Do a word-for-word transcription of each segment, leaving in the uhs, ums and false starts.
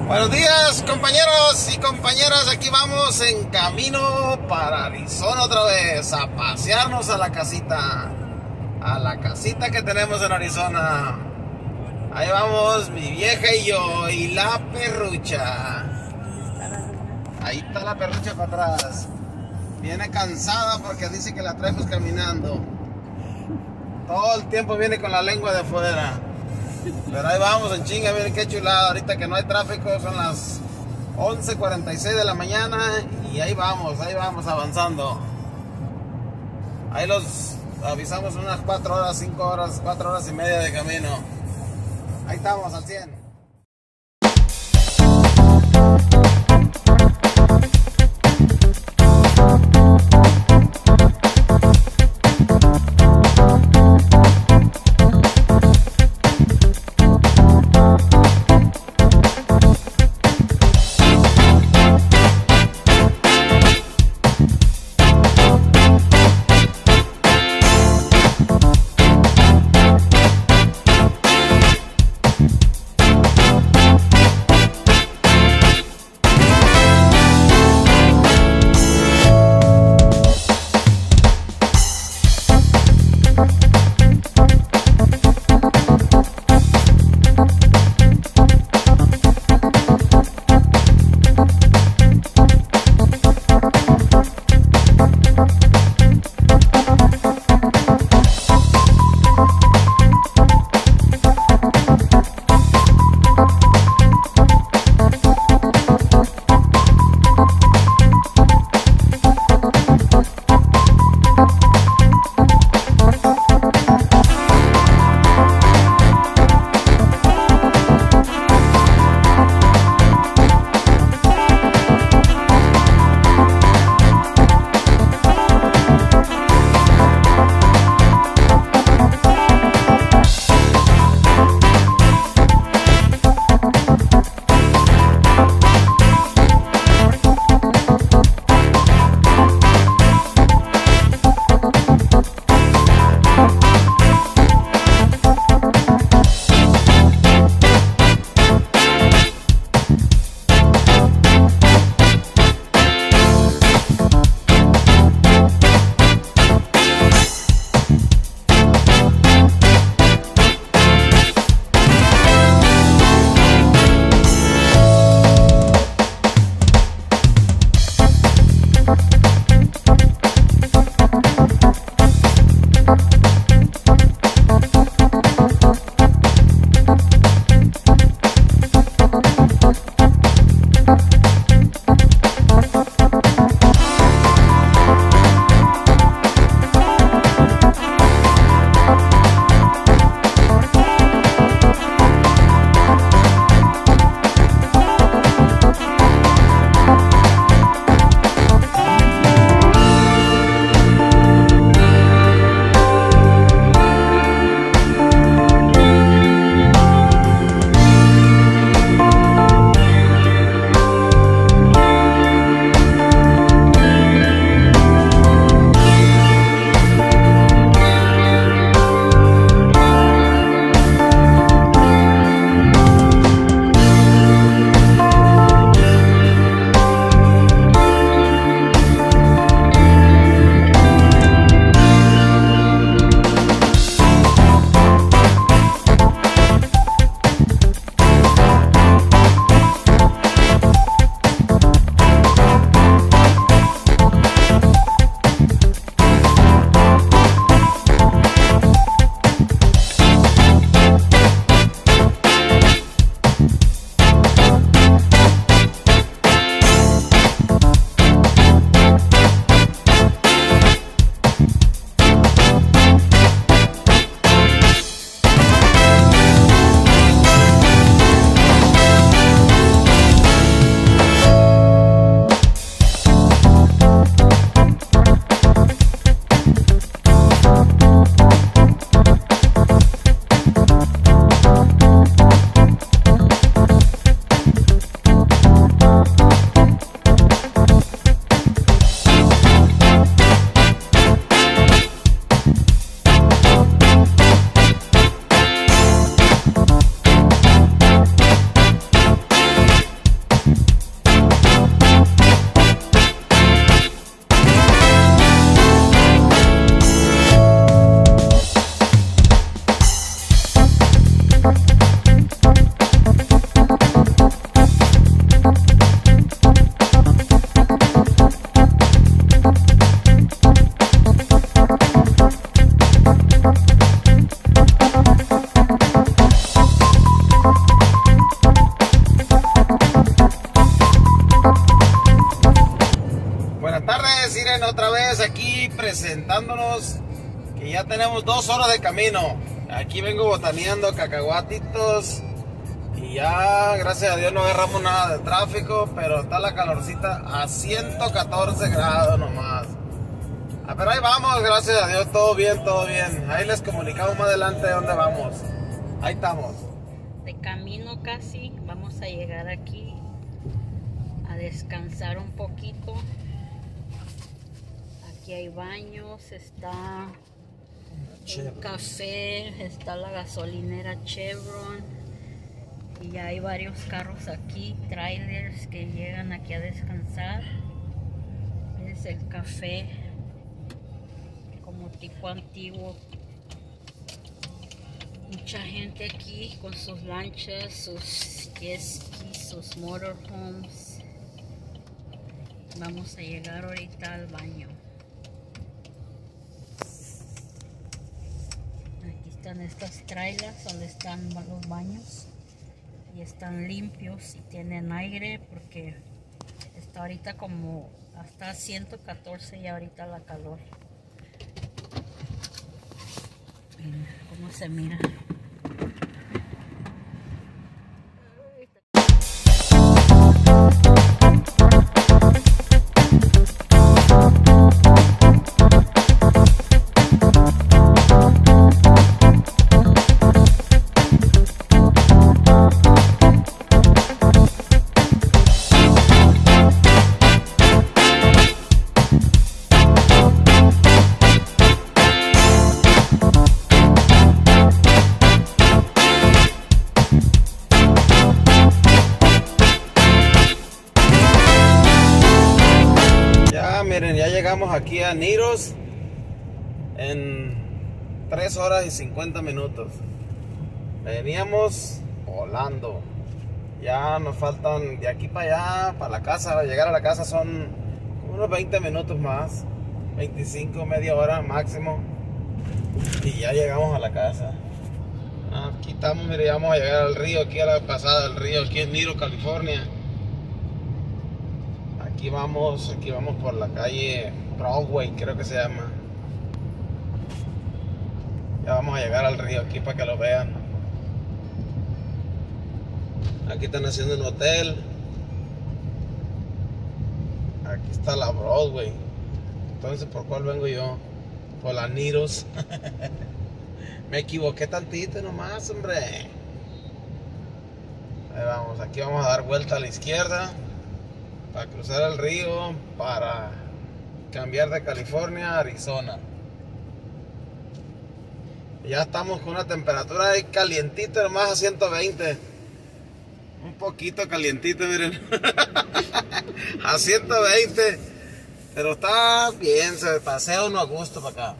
Buenos días, compañeros y compañeras, aquí vamos en camino para Arizona otra vez, a pasearnos a la casita, a la casita que tenemos en Arizona. Ahí vamos mi vieja y yo y la perrucha. Ahí está la perrucha para atrás. Viene cansada porque dice que la traemos caminando. Todo el tiempo viene con la lengua de fuera. Pero ahí vamos en chinga, miren qué chulada. Ahorita que no hay tráfico, son las once cuarenta y seis de la mañana. Y ahí vamos, ahí vamos avanzando. Ahí los avisamos unas cuatro horas, cinco horas, cuatro horas y media de camino. Ahí estamos al cien. Otra vez aquí presentándonos que ya tenemos dos horas de camino. Aquí vengo botaneando cacahuatitos y ya gracias a Dios no agarramos nada de tráfico, pero está la calorcita a ciento catorce grados nomás. Ah, pero ahí vamos, gracias a Dios, todo bien, todo bien. Ahí les comunicamos más adelante de dónde vamos. Ahí estamos. De camino casi, vamos a llegar aquí a descansar un poquito. Aquí hay baños, está un café, está la gasolinera Chevron y ya hay varios carros aquí, trailers que llegan aquí a descansar. Es el café como tipo antiguo. Mucha gente aquí con sus lanchas, sus jet skis, sus motorhomes. Vamos a llegar ahorita al baño. Están estas trailers donde están los baños y están limpios y tienen aire porque está ahorita como hasta ciento catorce y ahorita la calor. Miren cómo se mira. Miren, ya llegamos aquí a Niros en tres horas y cincuenta minutos. Veníamos volando. Ya nos faltan de aquí para allá, para la casa, llegar a la casa son unos veinte minutos más, veinticinco, media hora máximo. Y ya llegamos a la casa. Aquí estamos, mire, ya vamos a llegar al río, aquí a la pasada del río, aquí en Niros, California. Aquí vamos, aquí vamos por la calle Broadway, creo que se llama. Ya vamos a llegar al río aquí para que lo vean. Aquí están haciendo un hotel. Aquí está la Broadway. Entonces, ¿por cuál vengo yo? Por la Niros. Me equivoqué tantito nomás, hombre. Ahí vamos, aquí vamos a dar vuelta a la izquierda para cruzar el río, para cambiar de California a Arizona. Ya estamos con una temperatura ahí calientita, nomás a ciento veinte. Un poquito calientito, miren. A ciento veinte. Pero está bien, se pasea uno a gusto para acá.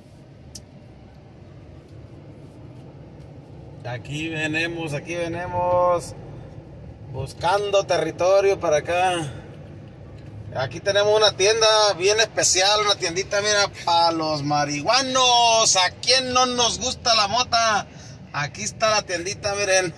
Aquí venimos, aquí venimos buscando territorio para acá. Aquí tenemos una tienda bien especial, una tiendita, mira, para los marihuanos. ¿A quién no nos gusta la mota? Aquí está la tiendita, miren.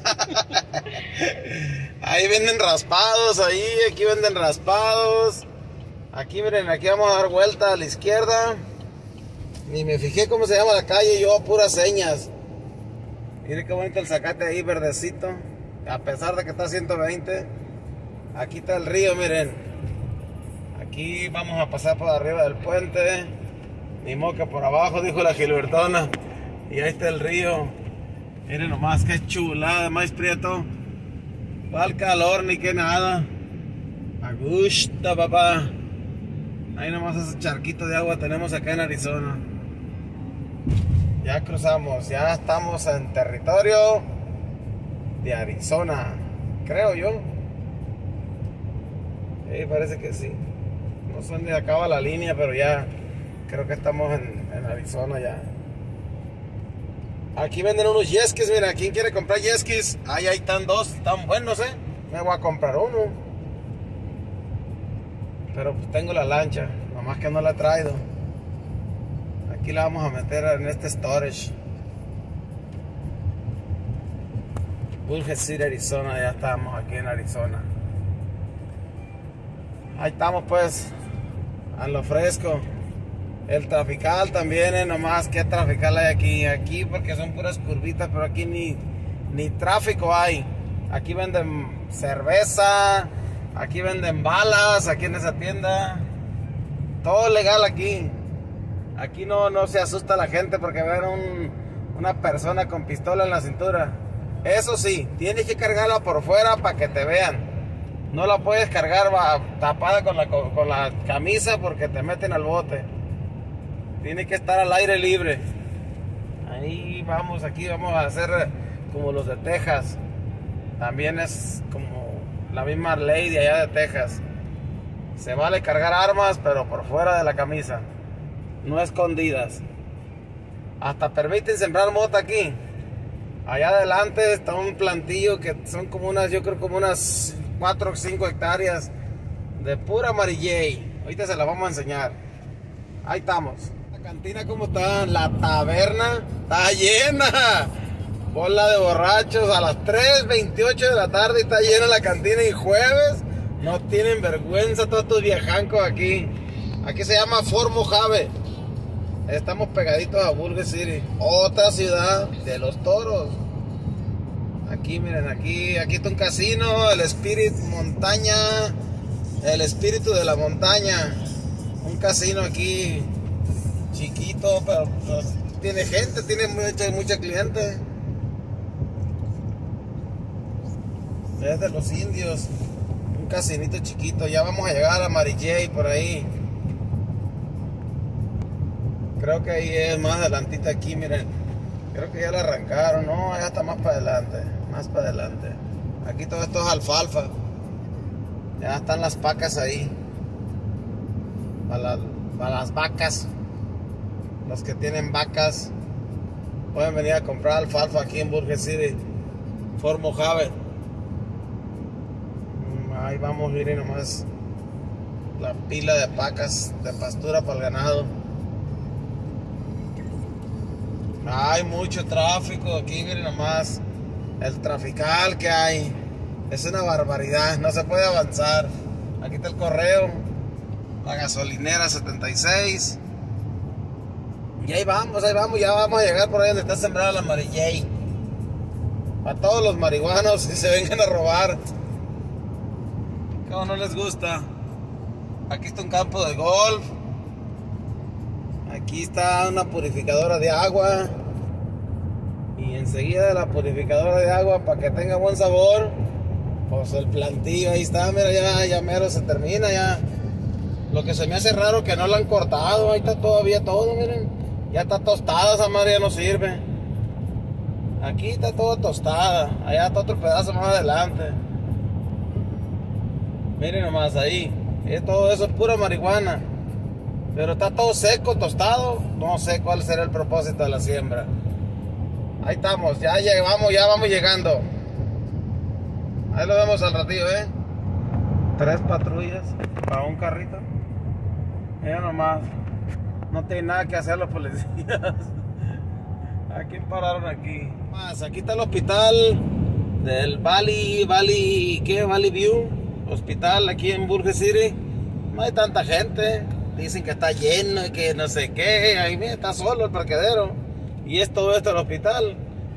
Ahí venden raspados, ahí, aquí venden raspados. Aquí, miren, aquí vamos a dar vuelta a la izquierda. Ni me fijé cómo se llama la calle, yo a puras señas. Miren qué bonito el zacate ahí, verdecito. A pesar de que está a ciento veinte. Aquí está el río, miren. Aquí vamos a pasar por arriba del puente. Ni moca por abajo, dijo la Gilbertona. Y ahí está el río. Miren nomás, qué chulada, más prieto. Va el calor ni que nada. A gusto, papá. Ahí nomás ese charquito de agua tenemos acá en Arizona. Ya cruzamos, ya estamos en territorio de Arizona, creo yo. Sí, parece que sí. No sé dónde acaba la línea, pero ya creo que estamos en, en Arizona ya. Aquí venden unos yeskis, mira, ¿quién quiere comprar yeskis? Ahí, ahí están dos, están buenos, eh. Me voy a comprar uno. Pero pues tengo la lancha, nomás que no la he traído. Aquí la vamos a meter en este storage. Bullhead City, Arizona, ya estamos aquí en Arizona. Ahí estamos pues, a lo fresco. El trafical también, eh, nomás que trafical hay aquí. Aquí porque son puras curvitas, pero aquí ni, ni tráfico hay. Aquí venden cerveza, aquí venden balas, aquí en esa tienda. Todo legal aquí. Aquí no, no se asusta la gente porque ven un, una persona con pistola en la cintura. Eso sí, tienes que cargarla por fuera para que te vean. No la puedes cargar va, tapada con la, con la camisa porque te meten al bote. Tiene que estar al aire libre. Ahí vamos, aquí vamos a hacer como los de Texas. También es como la misma ley de allá de Texas. Se vale cargar armas, pero por fuera de la camisa. No escondidas. Hasta permiten sembrar mota aquí. Allá adelante está un plantillo que son como unas, yo creo como unas cuatro o cinco hectáreas de pura amarilley. Ahorita se las vamos a enseñar. Ahí estamos. La cantina como está, la taberna está llena. Bola de borrachos a las tres veintiocho de la tarde está llena la cantina y jueves. No tienen vergüenza todos estos viejancos aquí. Aquí se llama Fort Mojave. Estamos pegaditos a Bullhead City, otra ciudad de los toros. Aquí miren, aquí, aquí está un casino, el Spirit Montaña, el espíritu de la montaña. Un casino aquí chiquito, pero pues, tiene gente, tiene mucha, mucha cliente. Es de los indios, un casinito chiquito. Ya vamos a llegar a Mary Jay por ahí. Creo que ahí es más adelantita aquí, miren. Creo que ya la arrancaron, no, ya está más para adelante, más para adelante. Aquí todo esto es alfalfa. Ya están las pacas ahí. Para, la, para las vacas. Los que tienen vacas pueden venir a comprar alfalfa aquí en Bullhead City, Fort Mojave. Ahí vamos, miren nomás la pila de pacas de pastura para el ganado. Hay mucho tráfico aquí, miren nomás el trafical que hay. Es una barbaridad, no se puede avanzar. Aquí está el correo, la gasolinera setenta y seis. Y ahí vamos, ahí vamos, ya vamos a llegar por ahí donde está sembrada la Mary Jay. Para todos los marihuanos que se vengan a robar. ¿Cómo no les gusta? Aquí está un campo de golf. Aquí está una purificadora de agua. Y enseguida de la purificadora de agua, para que tenga buen sabor, pues el plantillo ahí está, mira, ya, ya mero se termina ya. Lo que se me hace raro que no lo han cortado, ahí está todavía todo, miren. Ya está tostada, esa madre ya no sirve. Aquí está todo tostada, allá está otro pedazo más adelante. Miren nomás ahí, eh, todo eso es pura marihuana. Pero está todo seco, tostado. No sé cuál será el propósito de la siembra. Ahí estamos, ya llegamos, ya vamos llegando. Ahí lo vemos al ratillo, ¿eh? Tres patrullas para un carrito. Mira nomás. No tiene nada que hacer los policías. ¿A quién pararon aquí? Más, aquí está el hospital del Valley, Valley, ¿qué? Valley View. Hospital aquí en Bullhead City. No hay tanta gente. Dicen que está lleno y que no sé qué. Ahí mira, está solo el parquedero. Y es todo esto el hospital.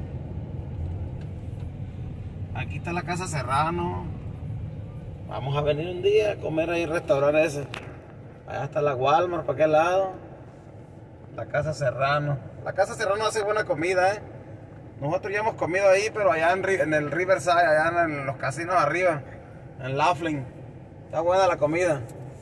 Aquí está la casa Serrano. Vamos a venir un día a comer ahí en el restaurante ese. Allá está la Walmart, para aquel lado. La casa Serrano. La casa Serrano hace buena comida, ¿eh? Nosotros ya hemos comido ahí, pero allá en, en el Riverside, allá en los casinos arriba, en Laughlin. Está buena la comida.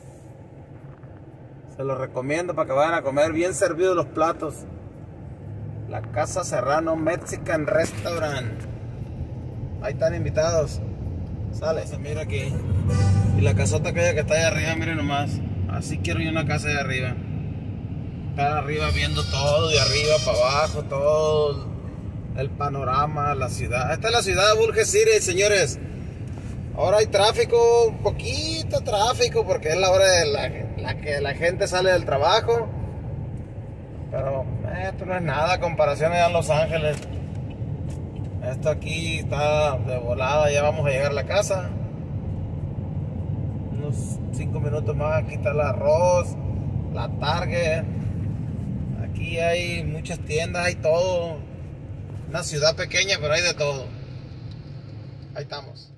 Se los recomiendo para que vayan a comer bien servidos los platos. La casa Serrano Mexican Restaurant. Ahí están invitados. Sale, se mira aquí. Y la casota aquella que está ahí arriba, miren nomás. Así quiero yo una casa de arriba. Estar arriba viendo todo, de arriba para abajo, todo. el panorama, la ciudad. Esta es la ciudad de Bulge City, señores. Ahora hay tráfico, un poquito tráfico, porque es la hora de la, la que la gente sale del trabajo. Pero esto no es nada a comparación allá en Los Ángeles. Esto aquí está de volada, ya vamos a llegar a la casa. Unos cinco minutos más, aquí está el Arroz, la Target. Aquí hay muchas tiendas, hay todo. Una ciudad pequeña, pero hay de todo. Ahí estamos.